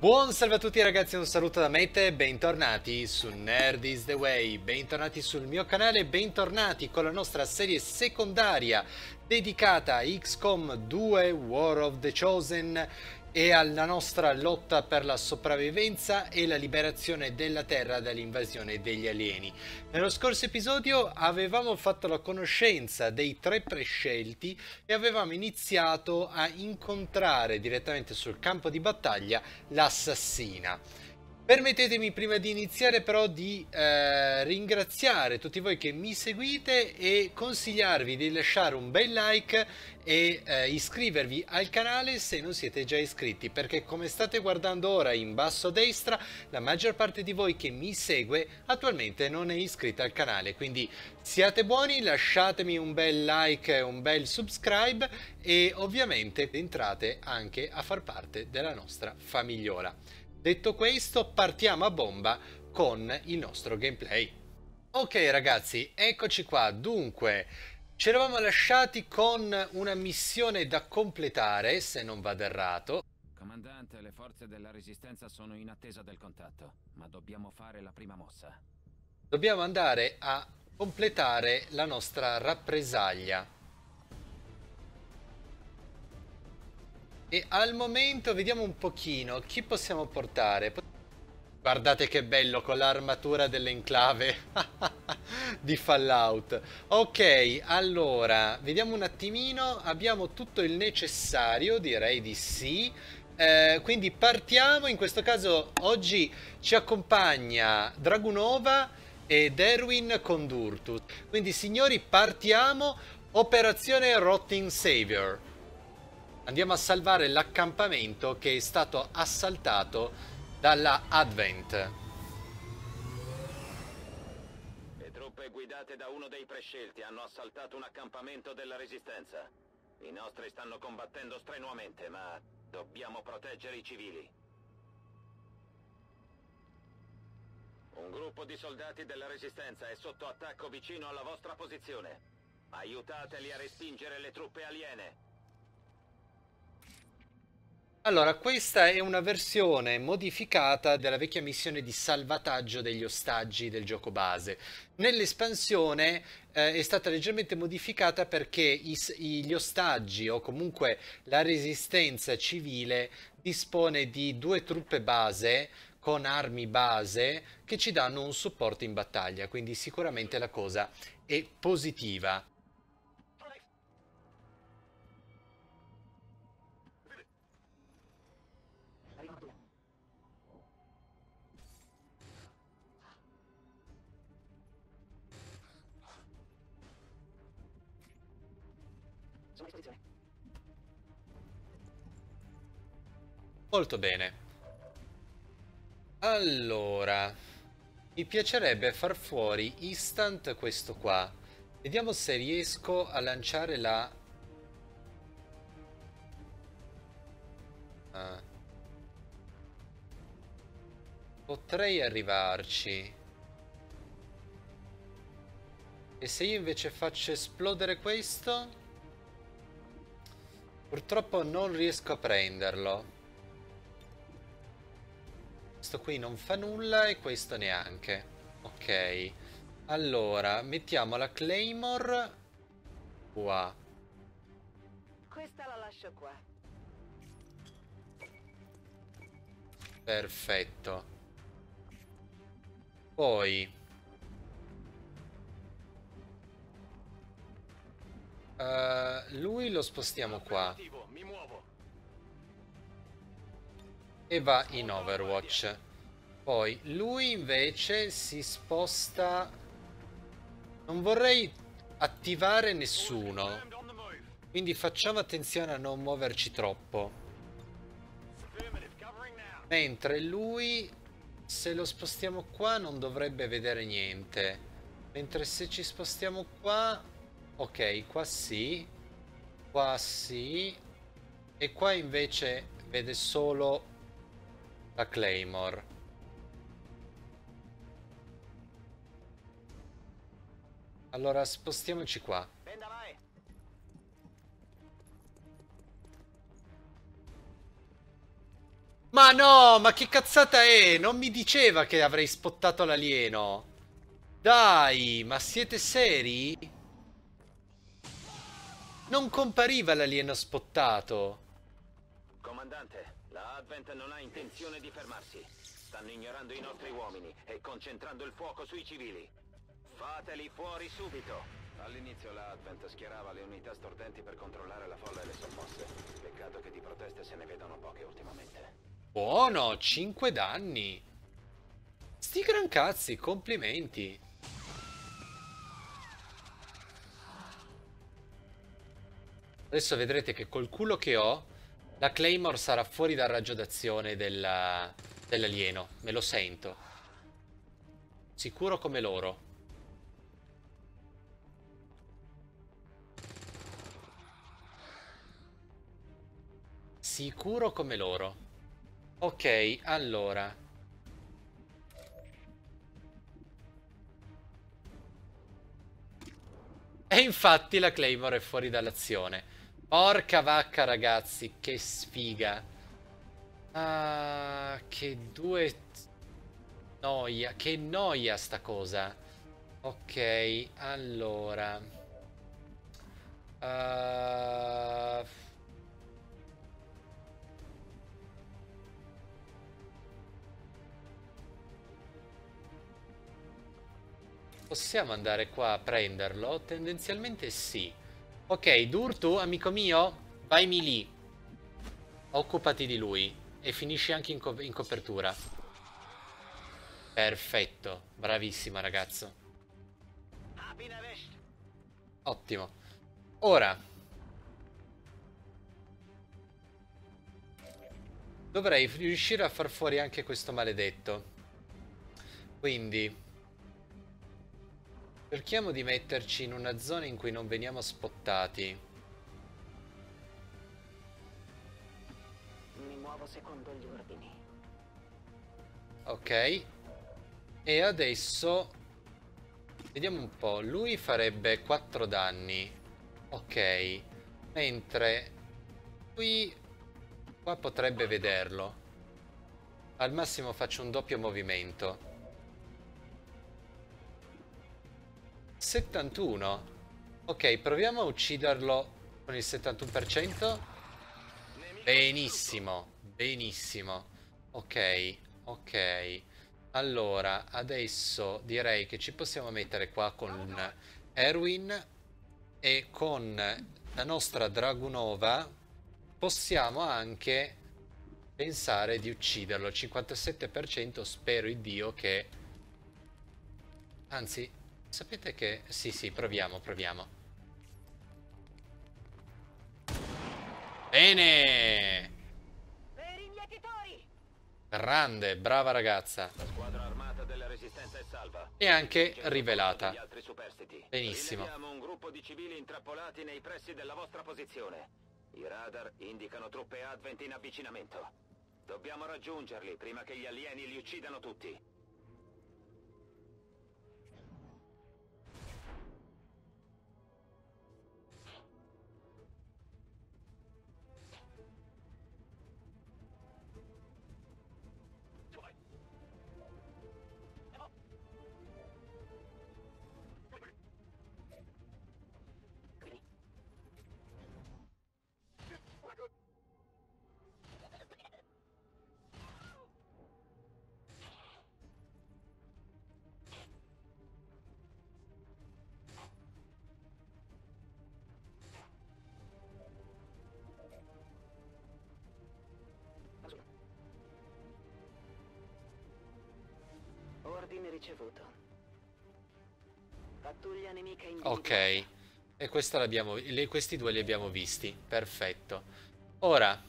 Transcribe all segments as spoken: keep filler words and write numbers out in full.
Buon salve a tutti ragazzi, un saluto da Mete, bentornati su Nerd is the Way, bentornati sul mio canale, bentornati con la nostra serie secondaria dedicata a X COM due War of the Chosen e alla nostra lotta per la sopravvivenza e la liberazione della Terra dall'invasione degli alieni. Nello scorso episodio avevamo fatto la conoscenza dei tre prescelti e avevamo iniziato a incontrare direttamente sul campo di battaglia l'assassina. Permettetemi prima di iniziare però di eh, ringraziare tutti voi che mi seguite e consigliarvi di lasciare un bel like e eh, iscrivervi al canale se non siete già iscritti, perché come state guardando ora in basso a destra la maggior parte di voi che mi segue attualmente non è iscritta al canale, quindi siate buoni, lasciatemi un bel like e un bel subscribe e ovviamente entrate anche a far parte della nostra famigliola. Detto questo, partiamo a bomba con il nostro gameplay. Ok ragazzi, eccoci qua. Dunque, ci eravamo lasciati con una missione da completare, se non vado errato. Comandante, le forze della Resistenza sono in attesa del contatto, ma dobbiamo fare la prima mossa. Dobbiamo andare a completare la nostra rappresaglia. E al momento vediamo un pochino chi possiamo portare. Guardate che bello con l'armatura dell'enclave di Fallout. Ok, allora, vediamo un attimino. Abbiamo tutto il necessario, direi di sì. Eh, quindi partiamo. In questo caso oggi ci accompagna Dragunova e Derwin Condurtus. Quindi signori, partiamo. Operazione Rotting Savior. Andiamo a salvare l'accampamento che è stato assaltato dalla Advent. Le truppe guidate da uno dei prescelti hanno assaltato un accampamento della Resistenza. I nostri stanno combattendo strenuamente, ma dobbiamo proteggere i civili. Un gruppo di soldati della Resistenza è sotto attacco vicino alla vostra posizione. Aiutateli a respingere le truppe aliene. Allora, questa è una versione modificata della vecchia missione di salvataggio degli ostaggi del gioco base. Nell'espansione eh, è stata leggermente modificata perché i, gli ostaggi o comunque la resistenza civile dispone di due truppe base con armi base che ci danno un supporto in battaglia, quindi sicuramente la cosa è positiva. Molto bene. Allora, mi piacerebbe far fuori instant questo qua. Vediamo se riesco a lanciare la... Ah, potrei arrivarci. E se io invece faccio esplodere questo? Purtroppo non riesco a prenderlo. Questo qui non fa nulla e questo neanche. Ok. Allora, mettiamo la Claymore qua. Questa la lascio qua. Perfetto. Poi uh, lui lo spostiamo qua Mi muovo. e va in Overwatch. Poi lui invece si sposta. Non vorrei attivare nessuno, quindi facciamo attenzione a non muoverci troppo. Mentre lui, se lo spostiamo qua, non dovrebbe vedere niente. Mentre se ci spostiamo qua, ok, qua sì, qua sì, e qua invece vede solo la Claymore. Allora spostiamoci qua. Ma no, ma che cazzata è? Non mi diceva che avrei spottato l'alieno. Dai, ma siete seri? Non compariva l'alieno spottato. Comandante, la Advent non ha intenzione di fermarsi. Stanno ignorando i nostri uomini e concentrando il fuoco sui civili. Fateli fuori subito. All'inizio la Advent schierava le unità stordenti per controllare la folla e le sommosse. Peccato che di proteste se ne vedano poche ultimamente. Buono, cinque danni. Sti gran cazzi, complimenti. Adesso vedrete che col culo che ho, la Claymore sarà fuori dal raggio d'azione della- dell'alieno. Me lo sento. Sicuro come loro. Sicuro come loro. Ok, allora. E infatti la Claymore è fuori dall'azione. Porca vacca, ragazzi, che sfiga. Ah, che due... Noia, che noia sta cosa. Ok, allora. Uh... Possiamo andare qua a prenderlo? Tendenzialmente sì. Ok, Durtu, amico mio, vaimi lì. Occupati di lui. E finisci anche in, co in copertura. Perfetto. Bravissima, ragazzo. Ottimo. Ora. Dovrei riuscire a far fuori anche questo maledetto. Quindi... cerchiamo di metterci in una zona in cui non veniamo spottati. Mi muovo secondo gli ordini. Ok. E adesso... vediamo un po'. Lui farebbe quattro danni. Ok. Mentre... qui... qua potrebbe vederlo. Al massimo faccio un doppio movimento. settantuno. Ok, proviamo a ucciderlo con il settantuno per cento. Benissimo, benissimo. Ok, ok. Allora, adesso direi che ci possiamo mettere qua con Erwin e con la nostra Dragunova possiamo anche pensare di ucciderlo. Al cinquantasette per cento spero in Dio che... anzi... sapete che... sì, sì, proviamo, proviamo. Bene! Per i mietitori! Grande, brava ragazza. La squadra armata della Resistenza è salva. E anche rivelata. Gli altri superstiti. Benissimo. Rileviamo un gruppo di civili intrappolati nei pressi della vostra posizione. I radar indicano truppe Advent in avvicinamento. Dobbiamo raggiungerli prima che gli alieni li uccidano tutti. Ordine ricevuto. Pattuglia nemica in Ok. E questa l'abbiamo... questi due li abbiamo visti. Perfetto. Ora...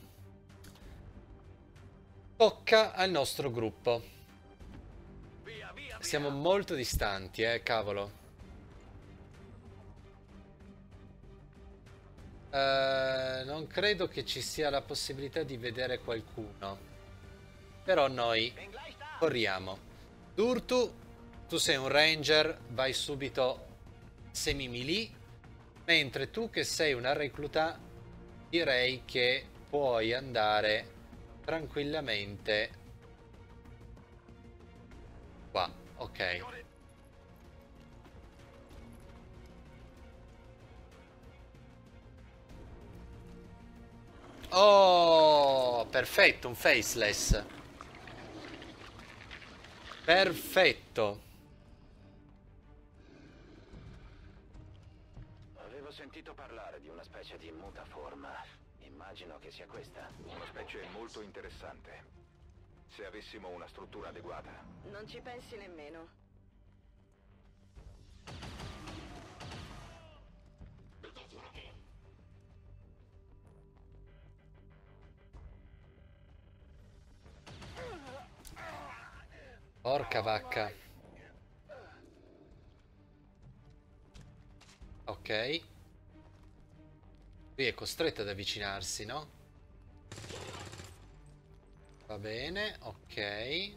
tocca al nostro gruppo. Siamo molto distanti, eh, cavolo. Uh, non credo che ci sia la possibilità di vedere qualcuno. Però noi corriamo. Durtu, tu sei un ranger, vai subito semi-melee. Mentre tu che sei una recluta, direi che puoi andare tranquillamente qua. Ok. Oh, perfetto, un faceless. Perfetto. Avevo sentito parlare di una specie di mutaforma. Immagino che sia questa. Una specie molto interessante. Se avessimo una struttura adeguata. Non ci pensi nemmeno. Porca vacca. Ok. Lui è costretto ad avvicinarsi, no? Va bene, ok.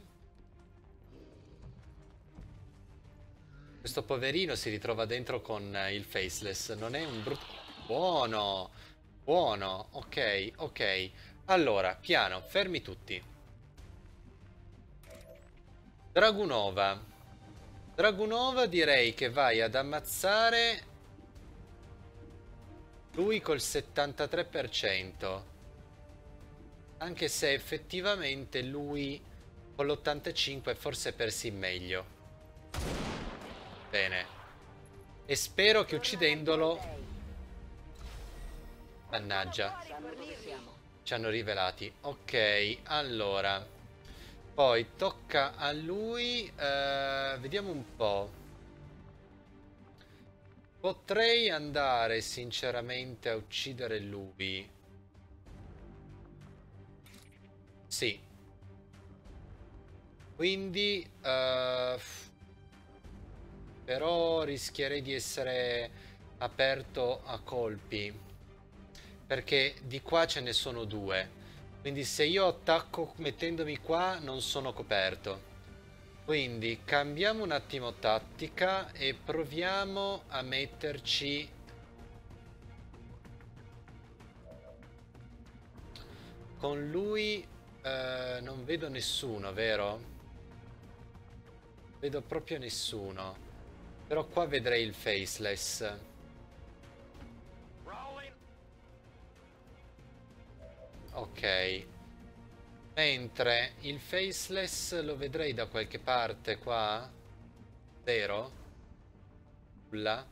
Questo poverino si ritrova dentro con il faceless. Non è un brutto... Buono! Buono! Ok, ok. Allora, piano, fermi tutti. Dragunova. Dragunova direi che vai ad ammazzare lui col settantatré per cento. Anche se effettivamente lui con l'ottantacinque per cento forse è persi meglio. Bene. E spero che uccidendolo... Mannaggia. Ci hanno rivelati. Ok, allora... Poi tocca a lui, eh, vediamo un po'. Potrei andare sinceramente a uccidere lui. Sì. Quindi, eh, però rischierei di essere aperto a colpi. Perché di qua ce ne sono due. Quindi se io attacco mettendomi qua non sono coperto. Quindi cambiamo un attimo tattica e proviamo a metterci... Con lui eh, non vedo nessuno, vero? Vedo proprio nessuno. Però qua vedrei il faceless. Ok. Mentre il faceless lo vedrei da qualche parte qua. Vero? Nulla.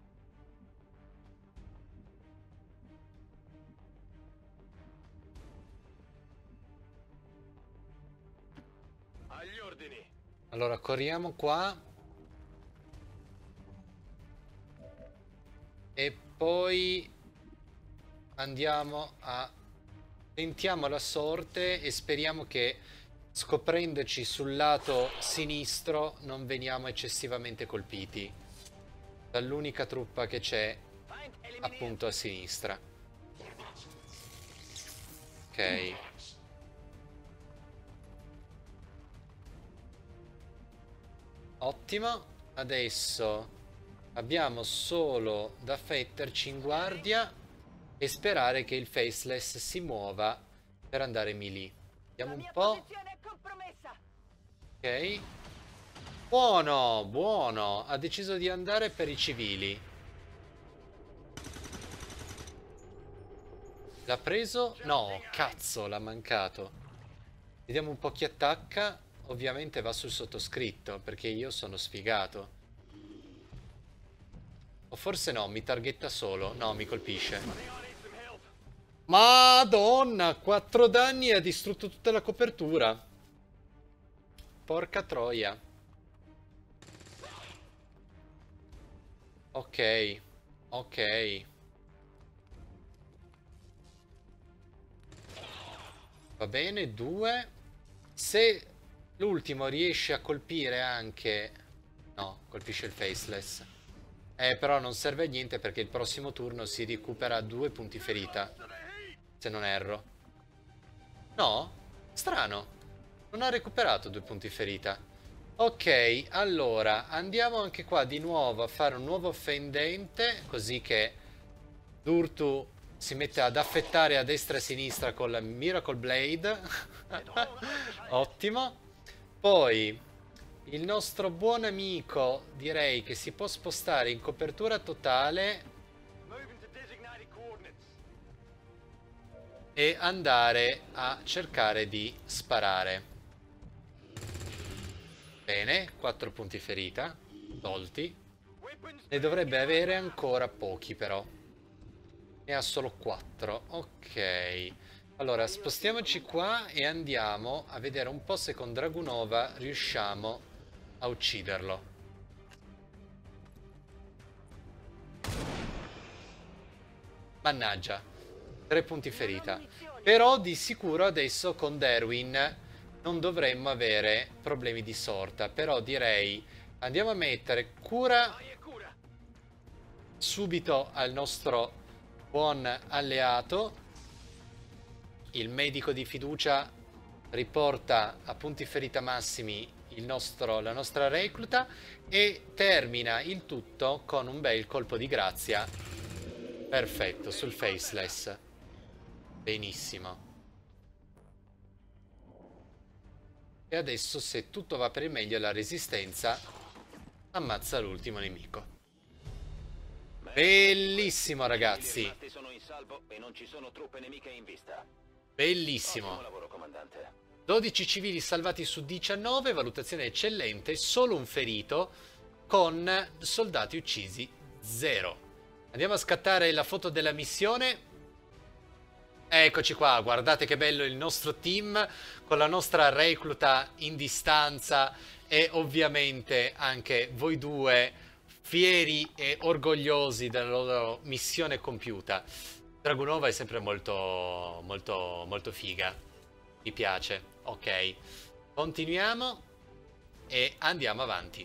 Agli ordini. Allora corriamo qua. E poi andiamo a... Tentiamo la sorte e speriamo che scoprendoci sul lato sinistro non veniamo eccessivamente colpiti dall'unica truppa che c'è appunto a sinistra. Ok. Ottimo. Adesso abbiamo solo da metterci in guardia e sperare che il faceless si muova per andare melee. Vediamo un po'. Ok. Buono, buono. Ha deciso di andare per i civili. L'ha preso? No, cazzo, l'ha mancato. Vediamo un po' chi attacca. Ovviamente va sul sottoscritto, perché io sono sfigato. O forse no, mi targetta solo. No, mi colpisce. Madonna, quattro danni e ha distrutto tutta la copertura. Porca troia. Ok, ok. Va bene, due. Se l'ultimo riesce a colpire anche... No, colpisce il faceless. Eh, però non serve a niente perché il prossimo turno si recupera due punti ferita. Se non erro. No? Strano. Non ha recuperato due punti ferita. Ok, allora andiamo anche qua di nuovo a fare un nuovo fendente, così che Durtu si mette ad affettare a destra e a sinistra con la Miracle Blade. Ottimo. Poi il nostro buon amico direi che si può spostare in copertura totale e andare a cercare di sparare. Bene, quattro punti ferita tolti. Ne dovrebbe avere ancora pochi però. Ne ha solo quattro. Ok. Allora spostiamoci qua e andiamo a vedere un po' se con Dragunova riusciamo a ucciderlo. Mannaggia. Tre punti ferita. Però di sicuro adesso con Derwin non dovremmo avere problemi di sorta. Però direi andiamo a mettere cura subito al nostro buon alleato. Il medico di fiducia riporta a punti ferita massimi il nostro, la nostra recluta e termina il tutto con un bel colpo di grazia. Perfetto, sul faceless. Benissimo. E adesso, se tutto va per il meglio, la resistenza ammazza l'ultimo nemico. Bellissimo, ragazzi. Sono in salvo e non ci sono truppe nemiche in vista. Bellissimo. Ottimo lavoro, comandante. dodici civili salvati su diciannove, valutazione eccellente, solo un ferito, con soldati uccisi zero. Andiamo a scattare la foto della missione. Eccoci qua, guardate che bello il nostro team con la nostra recluta in distanza e ovviamente anche voi due fieri e orgogliosi della loro missione compiuta. Dragunova è sempre molto molto molto figa, mi piace. Ok, continuiamo e andiamo avanti.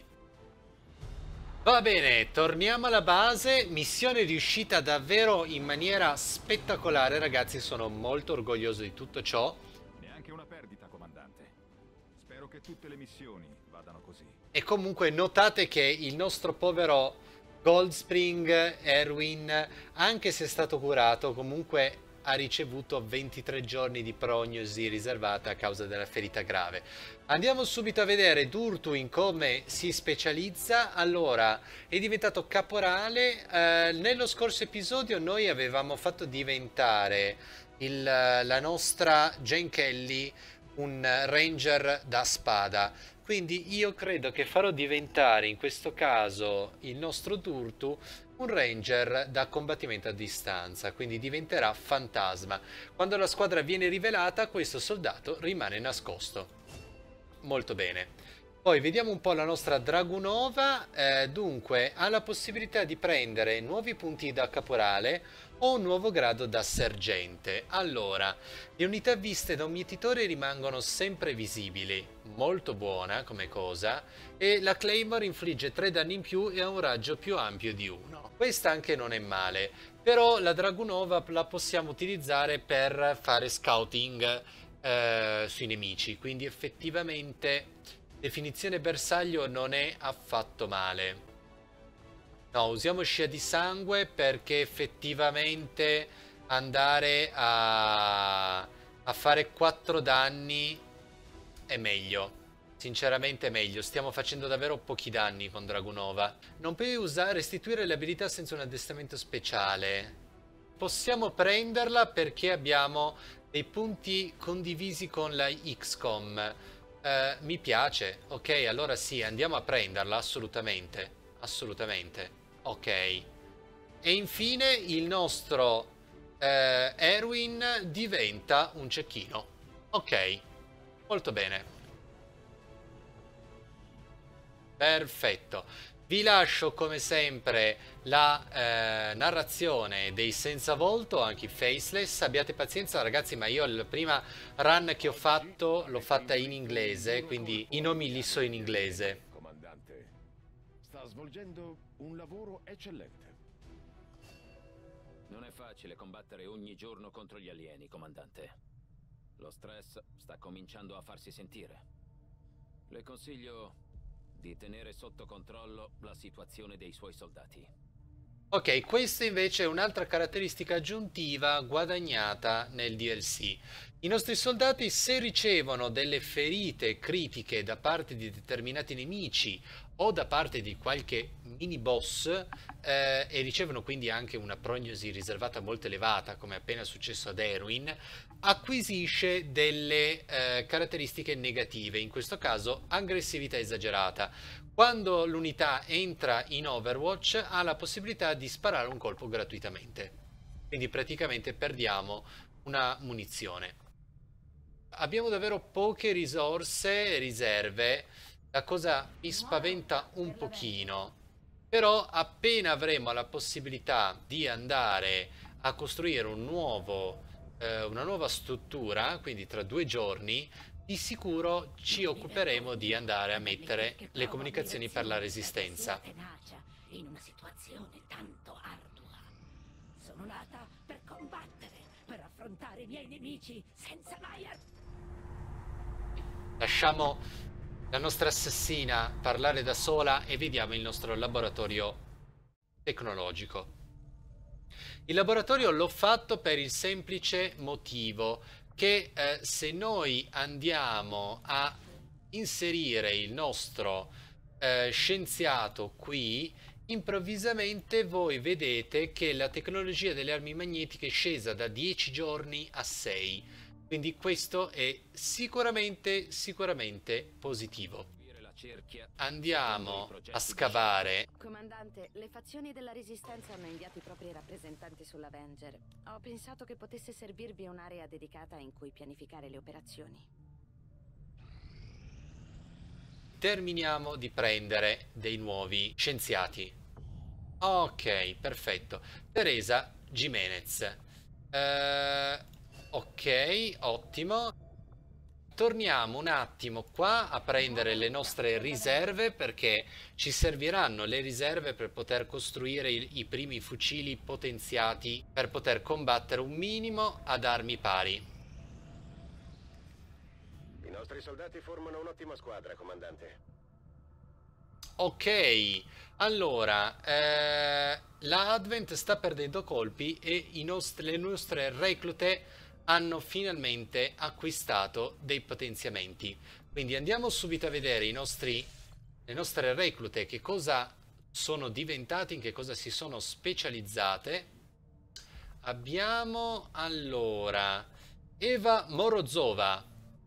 Va bene, torniamo alla base. Missione riuscita davvero in maniera spettacolare, ragazzi. Sono molto orgoglioso di tutto ciò. Neanche una perdita, comandante. Spero che tutte le missioni vadano così. E comunque notate che il nostro povero Goldspring Erwin, anche se è stato curato, comunque ha ricevuto ventitré giorni di prognosi riservata a causa della ferita grave. Andiamo subito a vedere Durtwin come si specializza. Allora, è diventato caporale. Eh, nello scorso episodio noi avevamo fatto diventare il, la nostra Jane Kelly un ranger da spada. Quindi io credo che farò diventare in questo caso il nostro Durtu un ranger da combattimento a distanza, quindi diventerà fantasma. Quando la squadra viene rivelata, questo soldato rimane nascosto. Molto bene. Poi vediamo un po' la nostra Dragunova. Eh, dunque, ha la possibilità di prendere nuovi punti da caporale o un nuovo grado da sergente. Allora, le unità viste da un mietitore rimangono sempre visibili. Molto buona come cosa. E la Claymore infligge tre danni in più e ha un raggio più ampio di uno. Questa anche non è male. Però la Dragunova la possiamo utilizzare per fare scouting eh, sui nemici. Quindi effettivamente definizione bersaglio non è affatto male. No, usiamo scia di sangue perché effettivamente andare a, a fare quattro danni è meglio. Sinceramente è meglio. Stiamo facendo davvero pochi danni con Dragunova. Non puoi usare restituire le abilità senza un addestramento speciale. Possiamo prenderla perché abbiamo dei punti condivisi con la X COM. Uh, mi piace. Ok, allora sì, andiamo a prenderla assolutamente. Assolutamente. Ok. E infine il nostro uh, Erwin diventa un cecchino. Ok. Molto bene. Perfetto. Vi lascio come sempre la eh, narrazione dei senza volto, anche i faceless. Abbiate pazienza ragazzi, ma io la prima run che ho fatto l'ho fatta in inglese, quindi i nomi li so in inglese. Comandante, sta svolgendo un lavoro eccellente. Non è facile combattere ogni giorno contro gli alieni, comandante. Lo stress sta cominciando a farsi sentire. Le consiglio di tenere sotto controllo la situazione dei suoi soldati. Ok, questa invece è un'altra caratteristica aggiuntiva guadagnata nel D L C. I nostri soldati, se ricevono delle ferite critiche da parte di determinati nemici o da parte di qualche mini boss eh, e ricevono quindi anche una prognosi riservata molto elevata, come appena successo ad Erwin, acquisisce delle eh, caratteristiche negative, in questo caso aggressività esagerata. Quando l'unità entra in Overwatch ha la possibilità di sparare un colpo gratuitamente, quindi praticamente perdiamo una munizione. Abbiamo davvero poche risorse e riserve, la cosa mi spaventa un pochino, però appena avremo la possibilità di andare a costruire un nuovo, eh, una nuova struttura, quindi tra due giorni, di sicuro ci occuperemo di andare a mettere le comunicazioni per la resistenza. In una situazione tanto ardua. Sono nata per combattere, per affrontare i miei nemici senza mai... Lasciamo la nostra assassina parlare da sola e vediamo il nostro laboratorio tecnologico. Il laboratorio l'ho fatto per il semplice motivo che eh, se noi andiamo a inserire il nostro eh, scienziato qui, improvvisamente voi vedete che la tecnologia delle armi magnetiche è scesa da dieci giorni a sei. Quindi questo è sicuramente, sicuramente positivo. Andiamo a scavare. Comandante, le fazioni della Resistenza hanno inviato i propri rappresentanti sull'Avenger. Ho pensato che potesse servirvi un'area dedicata in cui pianificare le operazioni. Terminiamo di prendere dei nuovi scienziati. Ok, perfetto. Teresa Jimenez. Uh, ok, ottimo. Torniamo un attimo qua a prendere le nostre riserve, perché ci serviranno le riserve per poter costruire i, i primi fucili potenziati per poter combattere un minimo ad armi pari. I nostri soldati formano un'ottima squadra, comandante. Ok, allora eh, la Advent sta perdendo colpi e i nostri, le nostre reclute hanno finalmente acquistato dei potenziamenti. Quindi andiamo subito a vedere i nostri, le nostre reclute, che cosa sono diventate, in che cosa si sono specializzate. Abbiamo allora Eva Morozova,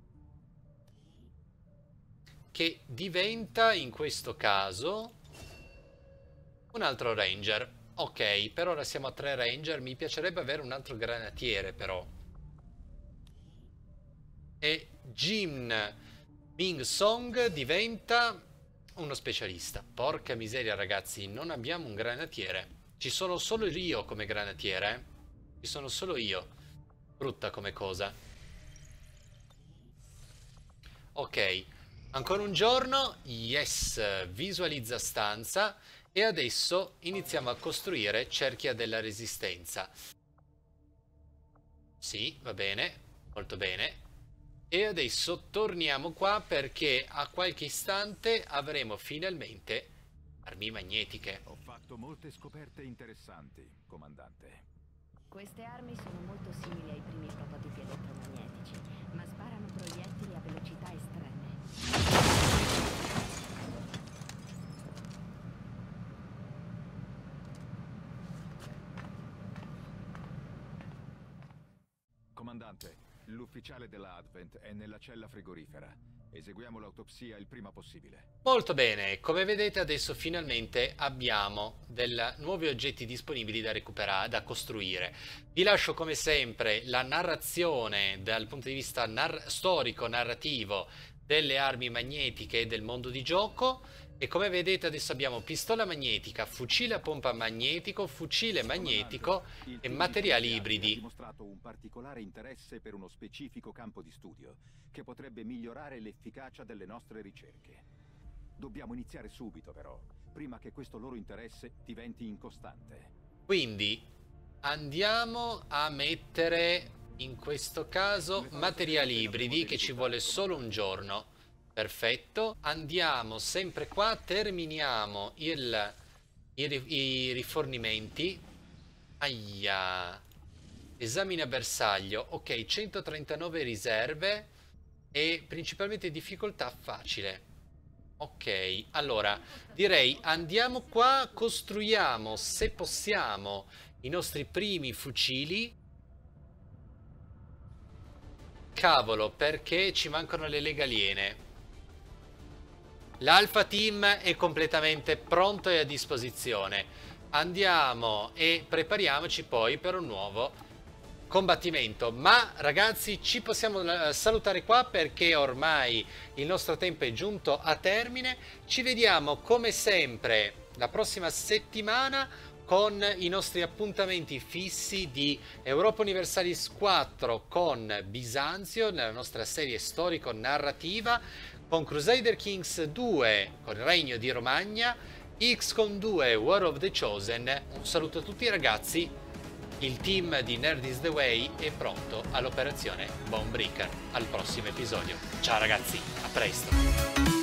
che diventa in questo caso un altro ranger. Ok, per ora siamo a tre ranger, mi piacerebbe avere un altro granatiere però. E Jin Ming Song diventa uno specialista. Porca miseria ragazzi, non abbiamo un granatiere. Ci sono solo io come granatiere, eh? Ci sono solo io. Brutta come cosa. Ok, ancora un giorno. Yes, visualizza stanza. E adesso iniziamo a costruire cerchia della resistenza. Sì, va bene, molto bene. E adesso torniamo qua perché a qualche istante avremo finalmente armi magnetiche. Ho fatto molte scoperte interessanti, comandante. Queste armi sono molto simili ai primi prototipi elettromagnetici, ma sparano proiettili a velocità estreme. Comandante, l'ufficiale della Advent è nella cella frigorifera. Eseguiamo l'autopsia il prima possibile. Molto bene, come vedete adesso finalmente abbiamo dei nuovi oggetti disponibili da recuperare, da costruire. Vi lascio come sempre la narrazione dal punto di vista nar- storico-narrativo delle armi magnetiche e del mondo di gioco. E come vedete adesso abbiamo pistola magnetica, fucile a pompa magnetico, fucile magnetico e materiali ibridi. Ha dimostrato un particolare interesse per uno specifico campo di studio che potrebbe migliorare l'efficacia delle nostre ricerche. Dobbiamo iniziare subito però, prima che questo loro interesse diventi incostante. Quindi andiamo a mettere in questo caso materiali ibridi, che ci vuole solo un giorno. Perfetto, andiamo sempre qua, terminiamo il, i, ri- i rifornimenti. Aia. Esamina bersaglio. Ok, centotrentanove riserve e principalmente difficoltà facile. Ok, allora direi andiamo qua, costruiamo se possiamo i nostri primi fucili. Cavolo, perché ci mancano le leghe aliene. L'Alpha Team è completamente pronto e a disposizione. Andiamo e prepariamoci poi per un nuovo combattimento. Ma ragazzi, ci possiamo salutare qua perché ormai il nostro tempo è giunto a termine. Ci vediamo come sempre la prossima settimana con i nostri appuntamenti fissi di Europa Universalis quattro con Bisanzio nella nostra serie storico-narrativa, con Crusader Kings due con il Regno di Romagna, X COM due War of the Chosen. Un saluto a tutti ragazzi. Il team di Nerd is the Way è pronto all'operazione Bonebreaker. Al prossimo episodio. Ciao ragazzi, a presto!